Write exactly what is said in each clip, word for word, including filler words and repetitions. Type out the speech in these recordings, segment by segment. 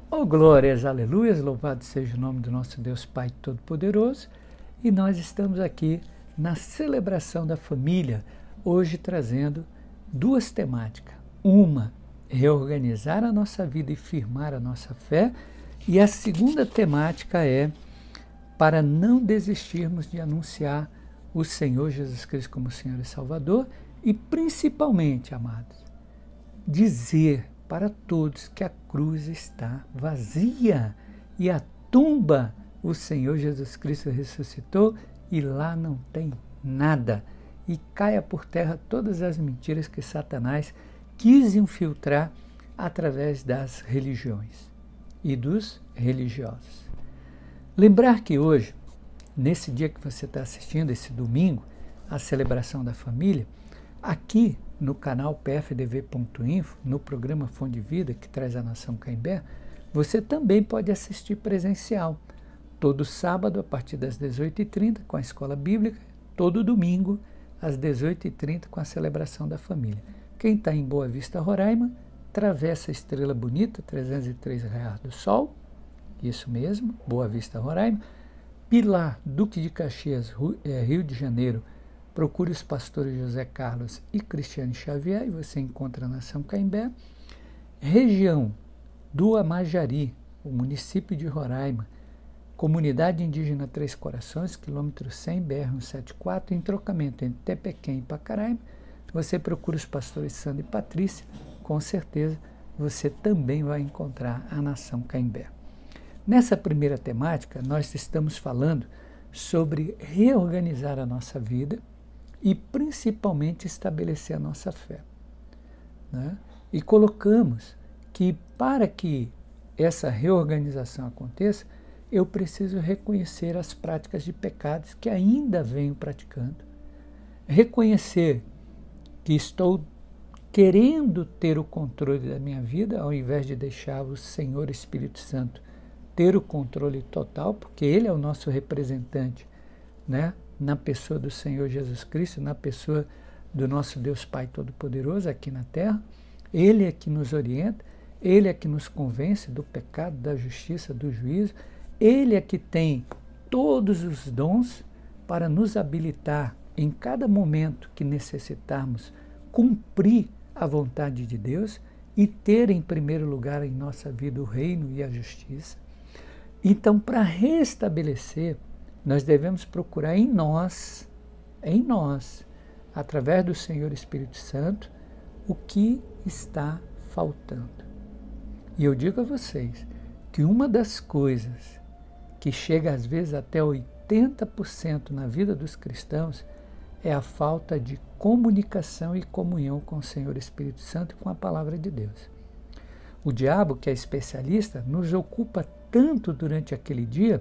Oh, glórias, aleluias, louvado seja o nome do nosso Deus Pai Todo-Poderoso. E nós estamos aqui na celebração da família, hoje trazendo duas temáticas. Uma, reorganizar a nossa vida e firmar a nossa fé. E a segunda temática é para não desistirmos de anunciar o Senhor Jesus Cristo como Senhor e Salvador e principalmente, amados, dizer para todos que a cruz está vazia e a tumba o Senhor Jesus Cristo ressuscitou e lá não tem nada. E caia por terra todas as mentiras que Satanás quis infiltrar através das religiões e dos religiosos. Lembrar que hoje, nesse dia que você está assistindo, esse domingo, a celebração da família, aqui no canal P F D V ponto info, no programa Fonte de Vida, que traz a Nação Caimbé, você também pode assistir presencial, todo sábado a partir das dezoito e trinta com a Escola Bíblica, todo domingo às dezoito e trinta com a celebração da família. Quem está em Boa Vista, Roraima, Travessa Estrela Bonita, trezentos e três Raiar do Sol, isso mesmo, Boa Vista, Roraima. Pilar, Duque de Caxias, Rio de Janeiro, procure os pastores José Carlos e Cristiane Xavier e você encontra a Nação Caimbé. Região do Amajari, o município de Roraima, Comunidade Indígena Três Corações, quilômetro cem, B R cento e setenta e quatro, em trocamento entre Tepequém e Pacaraima, você procura os pastores Sandra e Patrícia, com certeza você também vai encontrar a Nação Caimbé. Nessa primeira temática, nós estamos falando sobre reorganizar a nossa vida e principalmente estabelecer a nossa fé, né? E colocamos que para que essa reorganização aconteça, eu preciso reconhecer as práticas de pecados que ainda venho praticando, reconhecer que estou querendo ter o controle da minha vida, ao invés de deixar o Senhor Espírito Santo ter o controle total, porque Ele é o nosso representante, né? Na pessoa do Senhor Jesus Cristo, na pessoa do nosso Deus Pai Todo-Poderoso aqui na Terra. Ele é que nos orienta, Ele é que nos convence do pecado, da justiça, do juízo. Ele é que tem todos os dons para nos habilitar em cada momento que necessitarmos cumprir a vontade de Deus e ter em primeiro lugar em nossa vida o reino e a justiça. Então, para restabelecer, nós devemos procurar em nós, em nós, através do Senhor Espírito Santo, o que está faltando. E eu digo a vocês que uma das coisas que chega às vezes até oitenta por cento na vida dos cristãos é a falta de comunicação e comunhão com o Senhor Espírito Santo e com a palavra de Deus. O diabo, que é especialista, nos ocupa tanto durante aquele dia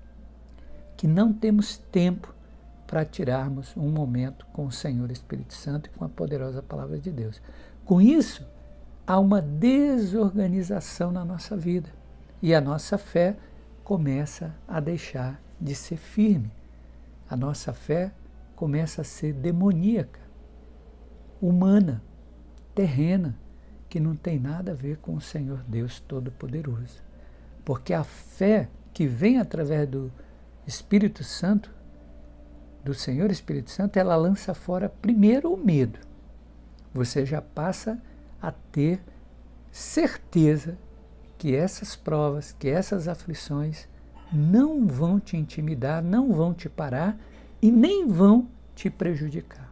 que não temos tempo para tirarmos um momento com o Senhor Espírito Santo e com a poderosa palavra de Deus. Com isso, há uma desorganização na nossa vida e a nossa fé começa a deixar de ser firme. A nossa fé começa a ser demoníaca, humana, terrena, que não tem nada a ver com o Senhor Deus Todo-Poderoso. Porque a fé que vem através do Espírito Santo, do Senhor Espírito Santo, ela lança fora primeiro o medo. Você já passa a ter certeza que essas provas, que essas aflições não vão te intimidar, não vão te parar e nem vão te prejudicar.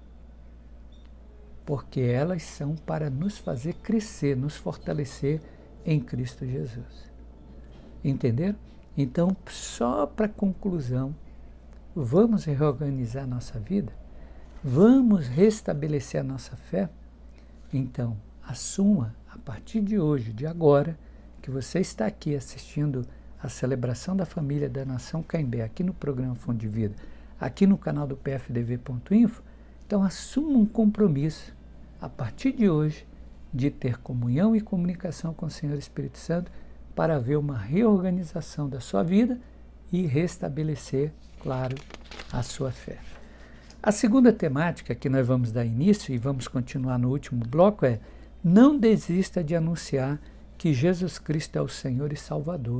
Porque elas são para nos fazer crescer, nos fortalecer em Cristo Jesus. Entenderam? Então, só para conclusão, vamos reorganizar nossa vida? Vamos restabelecer a nossa fé? Então, assuma a partir de hoje, de agora, que você está aqui assistindo a celebração da família da Nação Caimbé, aqui no programa Fonte de Vida, aqui no canal do P F D V ponto info, então assuma um compromisso, a partir de hoje, de ter comunhão e comunicação com o Senhor Espírito Santo para haver uma reorganização da sua vida e restabelecer, claro, a sua fé. A segunda temática que nós vamos dar início e vamos continuar no último bloco é: não desista de anunciar que Jesus Cristo é o Senhor e Salvador,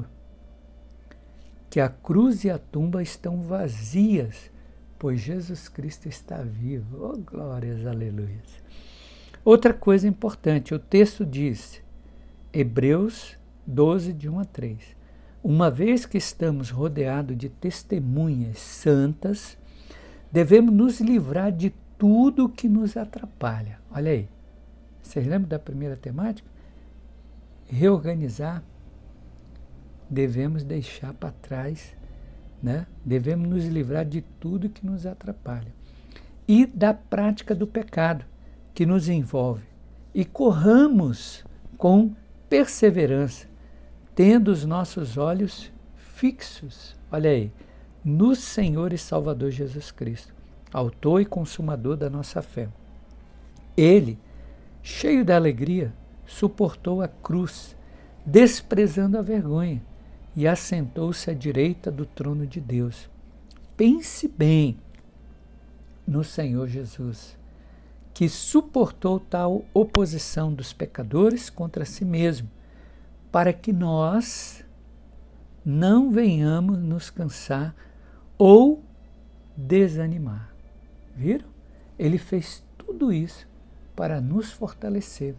que a cruz e a tumba estão vazias, pois Jesus Cristo está vivo. Oh, glórias, aleluias. Outra coisa importante, o texto diz, Hebreus doze, de um a três, uma vez que estamos rodeados de testemunhas santas, devemos nos livrar de tudo que nos atrapalha. Olha aí, vocês lembram da primeira temática? Reorganizar, devemos deixar para trás, né? Devemos nos livrar de tudo que nos atrapalha. E da prática do pecado que nos envolve. E corramos com perseverança, tendo os nossos olhos fixos, olha aí, no Senhor e Salvador Jesus Cristo, autor e consumador da nossa fé. Ele, cheio de alegria, suportou a cruz, desprezando a vergonha, e assentou-se à direita do trono de Deus. Pense bem no Senhor Jesus, que suportou tal oposição dos pecadores contra si mesmo, para que nós não venhamos nos cansar ou desanimar. Viram? Ele fez tudo isso para nos fortalecer,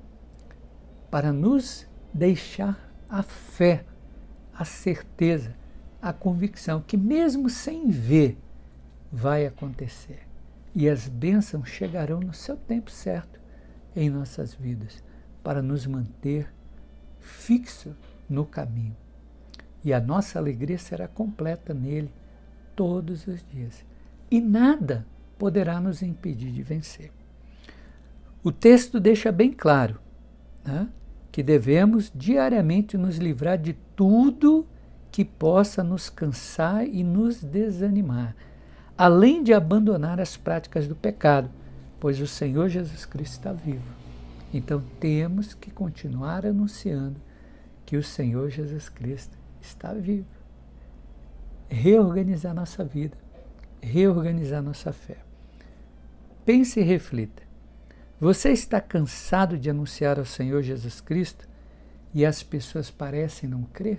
para nos deixar a fé, a certeza, a convicção que mesmo sem ver vai acontecer. E as bênçãos chegarão no seu tempo certo em nossas vidas, para nos manter fixo no caminho. E a nossa alegria será completa nele todos os dias. E nada poderá nos impedir de vencer. O texto deixa bem claro, né, que devemos diariamente nos livrar de tudo que possa nos cansar e nos desanimar, além de abandonar as práticas do pecado, pois o Senhor Jesus Cristo está vivo. Então temos que continuar anunciando que o Senhor Jesus Cristo está vivo. Reorganizar nossa vida, reorganizar nossa fé. Pense e reflita. Você está cansado de anunciar ao Senhor Jesus Cristo e as pessoas parecem não crer?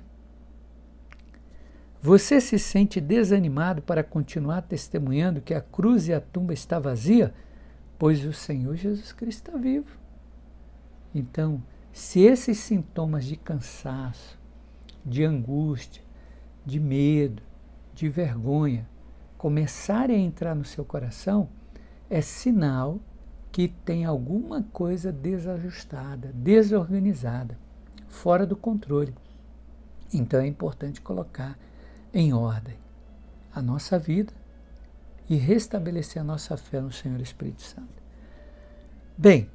Você se sente desanimado para continuar testemunhando que a cruz e a tumba está vazia? Pois o Senhor Jesus Cristo está vivo. Então, se esses sintomas de cansaço, de angústia, de medo, de vergonha começarem a entrar no seu coração, é sinal que tem alguma coisa desajustada, desorganizada, fora do controle. Então é importante colocar em ordem a nossa vida e restabelecer a nossa fé no Senhor Espírito Santo. Bem,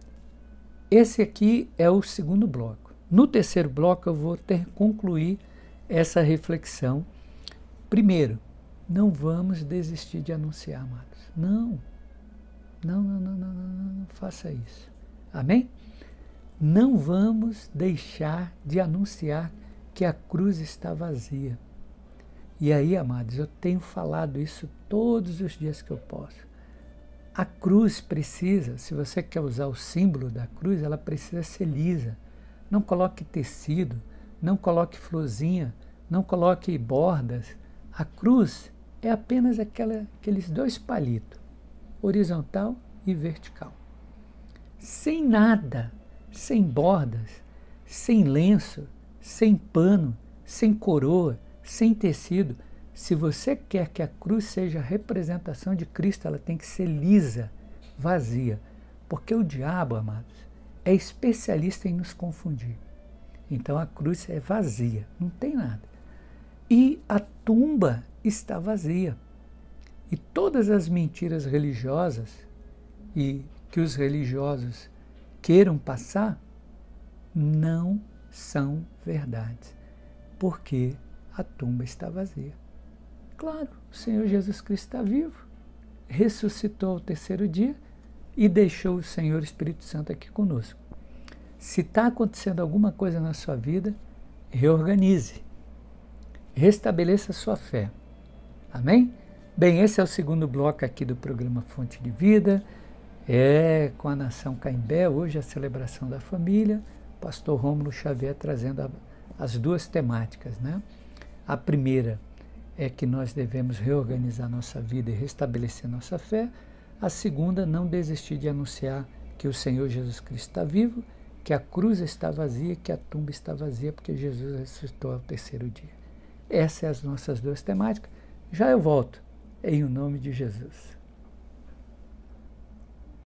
esse aqui é o segundo bloco. No terceiro bloco eu vou ter que concluir essa reflexão. Primeiro, não vamos desistir de anunciar, amados. Não. Não, não, não, não, não, não faça isso. Amém? Não vamos deixar de anunciar que a cruz está vazia. E aí, amados, eu tenho falado isso todos os dias que eu posso. A cruz precisa, se você quer usar o símbolo da cruz, ela precisa ser lisa. Não coloque tecido, não coloque florzinha, não coloque bordas. A cruz é apenas aquela, aqueles dois palitos, horizontal e vertical. Sem nada, sem bordas, sem lenço, sem pano, sem coroa, sem tecido. Se você quer que a cruz seja a representação de Cristo, ela tem que ser lisa, vazia. Porque o diabo, amados, é especialista em nos confundir. Então a cruz é vazia, não tem nada. E a tumba está vazia. E todas as mentiras religiosas e que os religiosos queiram passar não são verdades, porque a tumba está vazia. Claro, o Senhor Jesus Cristo está vivo, ressuscitou ao terceiro dia e deixou o Senhor Espírito Santo aqui conosco. Se está acontecendo alguma coisa na sua vida, reorganize, restabeleça a sua fé. Amém? Bem, esse é o segundo bloco aqui do programa Fonte de Vida, é com a Nação Caimbé, hoje a celebração da família, pastor Rômulo Xavier trazendo a, as duas temáticas, né? A primeira é que nós devemos reorganizar nossa vida e restabelecer nossa fé. A segunda, não desistir de anunciar que o Senhor Jesus Cristo está vivo, que a cruz está vazia, que a tumba está vazia, porque Jesus ressuscitou ao terceiro dia. Essas são as nossas duas temáticas. Já eu volto, em o nome de Jesus.